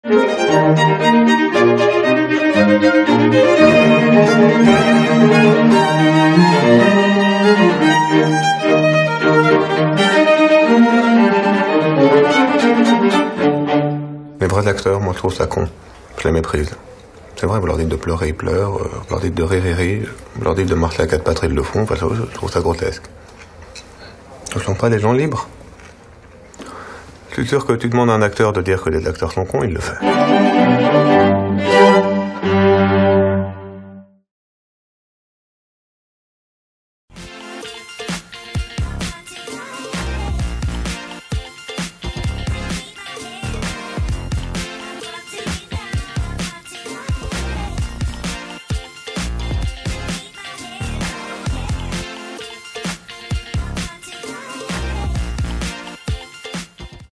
Les vrais acteurs, moi je trouve ça con. Je les méprise. C'est vrai, vous leur dites de pleurer, ils pleurent. Vous leur dites de rire, ils rient. Vous leur dites de marcher à quatre pattes, ils le font. Enfin, je trouve ça grotesque. Ce ne sont pas des gens libres. Je suis sûr que tu demandes à un acteur de dire que les acteurs sont cons, il le fait.